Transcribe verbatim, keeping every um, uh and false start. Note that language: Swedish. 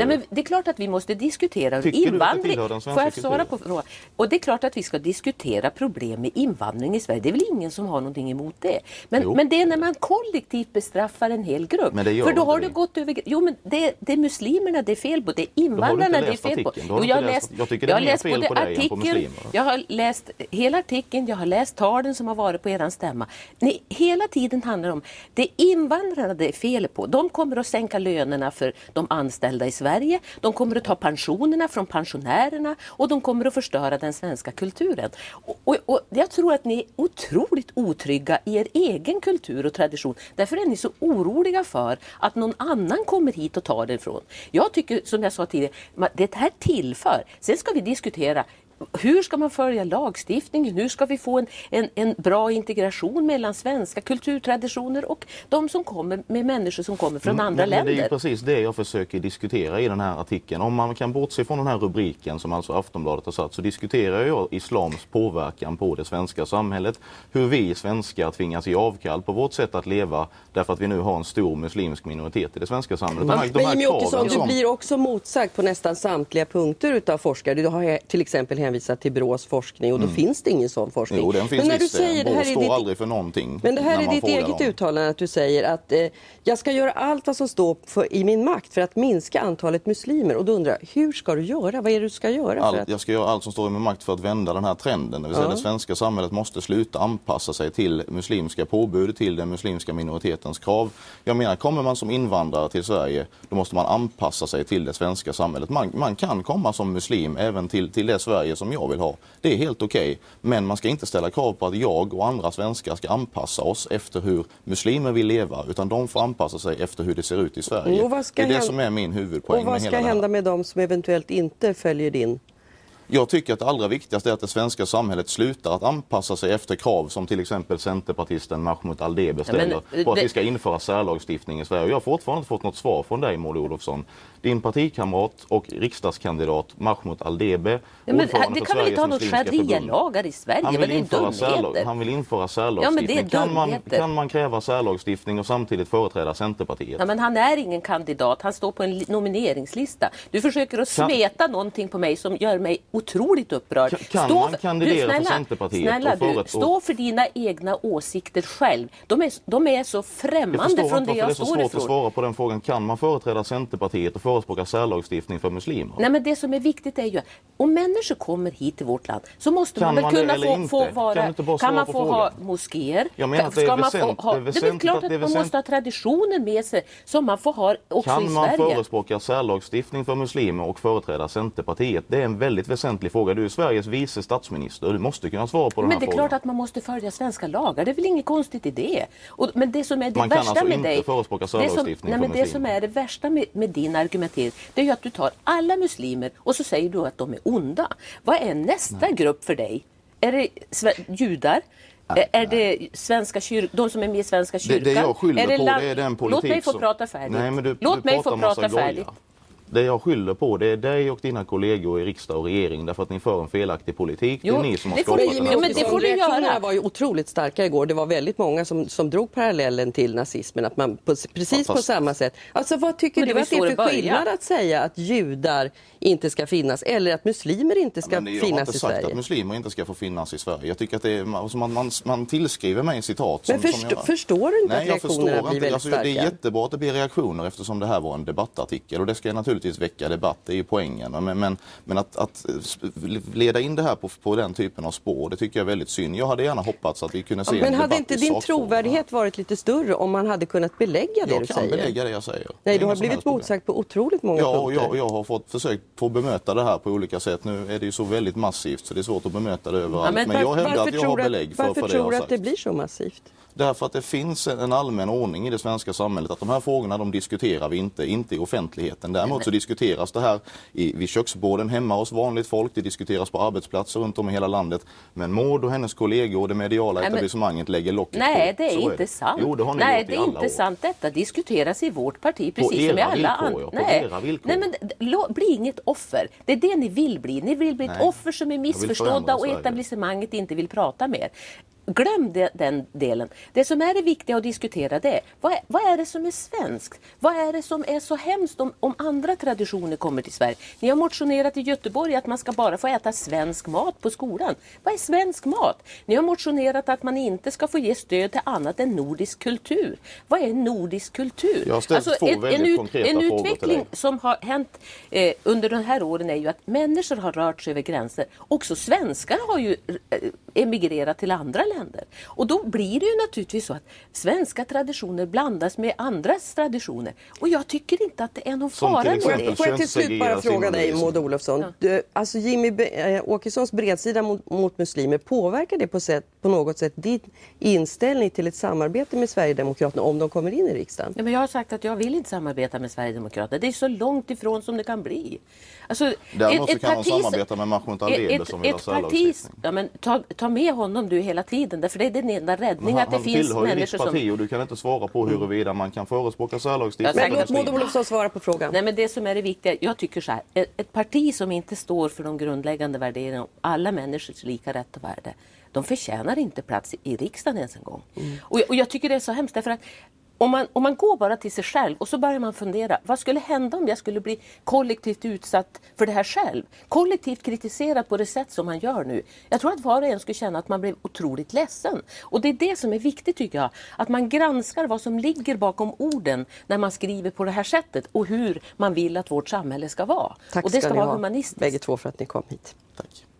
Nej, men det är klart att vi måste diskutera Tycker invandring. Du att Får jag svara på frågan? Och det är klart att vi ska diskutera problem med invandring i Sverige. Det är väl ingen som har någonting emot det. Men, men det är när man kollektivt bestraffar en hel grupp. För då har du gått över... Jo, men det, det är muslimerna det är fel på. Det är invandrarna det är fel på. Jo, jag har läst, jag tycker det är mer fel på dig än på muslimer. Jag har läst hela artikeln, jag har läst talen som har varit på eran stämma. Nej, hela tiden handlar om det är invandrarna det är fel på. De kommer att sänka lönerna för de anställda i Sverige. De kommer att ta pensionerna från pensionärerna och de kommer att förstöra den svenska kulturen. Och, och, och jag tror att ni är otroligt otrygga i er egen kultur och tradition. Därför är ni så oroliga för att någon annan kommer hit och tar det ifrån. Jag tycker, som jag sa tidigare, det här tillför. Sen ska vi diskutera hur ska man följa lagstiftningen? Hur ska vi få en, en, en bra integration mellan svenska kulturtraditioner och de som kommer med människor som kommer från mm, andra men, länder? Men det är precis det jag försöker diskutera i den här artikeln. Om man kan bortse från den här rubriken som alltså Aftonbladet har satt, så diskuterar jag islams påverkan på det svenska samhället. Hur vi svenskar tvingas ge avkall på vårt sätt att leva därför att vi nu har en stor muslimsk minoritet i det svenska samhället. De här, de här men Åkesson, som... du blir också motsagt på nästan samtliga punkter utav forskare. Du har till exempel hänvisat till Brås forskning och då mm. finns det ingen sån forskning. Jo, den finns men när visst. Du säger, Brå det här står ditt... aldrig för någonting. Men det här är ditt eget dem. uttalande att du säger att eh, jag ska göra allt vad som står för, i min makt för att minska antalet muslimer. Och då undrar jag, hur ska du göra? Vad är det du ska göra? All, för att... Jag ska göra allt som står i min makt för att vända den här trenden. Det vill säga ja. Det svenska samhället måste sluta anpassa sig till muslimska påbud, till den muslimska minoritetens krav. Jag menar, kommer man som invandrare till Sverige, då måste man anpassa sig till det svenska samhället. Man, man kan komma som muslim även till, till det Sverige som jag vill ha. Det är helt okej. Okay. Men man ska inte ställa krav på att jag och andra svenskar ska anpassa oss efter hur muslimer vill leva, utan de får anpassa sig efter hur det ser ut i Sverige. Det är det som är min huvudpoäng. Och vad ska hända med dem som eventuellt inte följer din? Jag tycker att det allra viktigaste är att det svenska samhället slutar att anpassa sig efter krav som till exempel centerpartisten Mahmoud Aldebe ställer ja, men, på att det... vi ska införa särlagstiftning i Sverige. Jag har fortfarande inte fått något svar från dig, Maud Olofsson. Din partikamrat och riksdagskandidat Mahmoud Aldebe, ja, men, det kan väl inte ha några sharia-lagar i Sverige? Han vill, införa särlag, han vill införa särlagstiftning. Ja, kan, man, kan man kräva särlagstiftning och samtidigt företräda Centerpartiet? Ja, men han är ingen kandidat. Han står på en nomineringslista. Du försöker att smeta kan... någonting på mig som gör mig otroligt upprörd. Kan stå man kandidera du, snälla, för Centerpartiet? Snälla, och du, stå för dina egna åsikter själv. De är, de är så främmande från det jag står ifrån. Det är så svårt att svara på den frågan. Kan man företräda Centerpartiet och förespråka särlagstiftning för muslimer? Nej, men det som är viktigt är ju att om människor kommer hit till vårt land så måste kan man väl kunna få, få vara... Kan, kan man få ha moskéer? Jag menar att det är väsentligt. Ha, det är väl klart att, att man måste ha traditionen med sig som man får ha också kan i Sverige. Kan man förespråka särlagstiftning för muslimer och företräda Centerpartiet? Det är en väldigt väsentlig fråga. Du är Sveriges vice statsminister. Du måste kunna svara på den men här frågan. Men det är klart att man måste följa svenska lagar. Det är väl inget konstigt i det. Och, men det som är det man värsta kan alltså med dig... inte förespråka särlagstiftning det som, nej, men det som är det värsta med, med din argumentering, det är ju att du tar alla muslimer och så säger du att de är onda. Vad är nästa nej. grupp för dig? Är det judar? Nej, är det svenska kyr- de som är med i Svenska kyrkan? Det, det jag skyller är det på land- det är den politik Låt mig få som... prata färdigt. Nej, men du, Låt du mig få prata färdigt. Det jag skyller på det är dig och dina kollegor i riksdag och regering därför att ni för en felaktig politik. Jo, det är ni som har det får skapat ni, den här men det får du göra. Var ju otroligt starka igår. Det var väldigt många som, som drog parallellen till nazismen. Att man på, precis ja, på samma sätt. Alltså vad tycker du att det är för skillnad att säga att judar inte ska finnas eller att muslimer inte ska ja, finnas i Sverige? Jag har inte sagt att muslimer inte ska få finnas i Sverige. Jag tycker att det är, alltså man, man, man tillskriver mig citat. Som, men förstå, som jag, förstår du inte nej, att reaktionerna blir väldigt alltså, starka? Det är jättebra att det blir reaktioner eftersom det här var en debattartikel. Och det ska naturligtvis väcka debatt. Det är ju poängen. Men, men, men att, att leda in det här på, på den typen av spår, det tycker jag är väldigt synd. Jag hade gärna hoppats att vi kunde se ja, men en hade debatt inte din trovärdighet varit lite större om man hade kunnat belägga det jag du kan säger? belägga det jag säger. Nej, du har blivit motsagt på otroligt många ja, punkter. Ja, och jag har fått försökt få bemöta det här på olika sätt. Nu är det ju så väldigt massivt så det är svårt att bemöta det överallt. Ja, men, men jag hävdar att jag har belägg för, för det jag har sagt. Varför tror du att det blir så massivt? Därför att det finns en allmän ordning i det svenska samhället att de här frågorna de diskuterar vi inte, inte i offentligheten. Däremot så diskuteras det här i, vid köksborden hemma hos vanligt folk, det diskuteras på arbetsplatser runt om i hela landet. Men Maud och hennes kollegor och det mediala nej, etablissemanget men, lägger locket nej, på. Det är inte är det. sant. Jo, det har ni nej, gjort det i är alla inte år. sant. Detta diskuteras i vårt parti på precis som i alla andra. Ja, nej. nej, men lo, bli inget offer. Det är det ni vill bli. Ni vill bli ett nej. offer som är missförstådda och etablissemanget inte vill prata med. glöm det, den delen. Det som är det viktiga att diskutera det är vad, är vad är det som är svenskt? Vad är det som är så hemskt om, om andra traditioner kommer till Sverige? Ni har motionerat i Göteborg att man ska bara få äta svensk mat på skolan. Vad är svensk mat? Ni har motionerat att man inte ska få ge stöd till annat än nordisk kultur. Vad är nordisk kultur? Jag har ställt två en, väldigt en, konkreta en frågor till utveckling dig. som har hänt eh, under de här åren är ju att människor har rört sig över gränser. Också svenskar har ju eh, emigrerat till andra länder. Och då blir det ju naturligtvis så att svenska traditioner blandas med andras traditioner. Och jag tycker inte att det är någon Som fara till med exempel det. Får jag till slut bara fråga dig, Maud Olofsson. Du, alltså Jimmy Be- äh, Åkessons bredsida mot, mot muslimer, påverkar det på, sätt, på något sätt din inställning till ett samarbete med Sverigedemokraterna om de kommer in i riksdagen? Ja, men jag har sagt att jag vill inte samarbeta med Sverigedemokraterna. Det är så långt ifrån som det kan bli. Alltså, Däremot så kan de parti- samarbeta med Mahmoud Alebe som vill ha ett parti, särlagstiftning. ja, men ta, ta med honom du hela tiden, därför det är den enda räddning Han, att det han finns tillhör ju ditt människor parti som... och du kan inte svara på huruvida man kan förespråka särlagstiftning. Jag Men låt Maud Olofsson svara på frågan. Nej, men det som är det viktiga, jag tycker så här, ett, ett parti som inte står för de grundläggande värderingarna om alla människors lika rätt och värde, de förtjänar inte plats i, i riksdagen ens en gång. Mm. Och, jag, och jag tycker det är så hemskt, därför att om man, om man går bara till sig själv och så börjar man fundera, vad skulle hända om jag skulle bli kollektivt utsatt för det här själv? Kollektivt kritiserad på det sätt som man gör nu. Jag tror att var och en skulle känna att man blev otroligt ledsen. Och det är det som är viktigt, tycker jag. Att man granskar vad som ligger bakom orden när man skriver på det här sättet och hur man vill att vårt samhälle ska vara. Tack och det ska, ska ni vara ha, humanistiskt. bägge två, för att ni kom hit. Tack.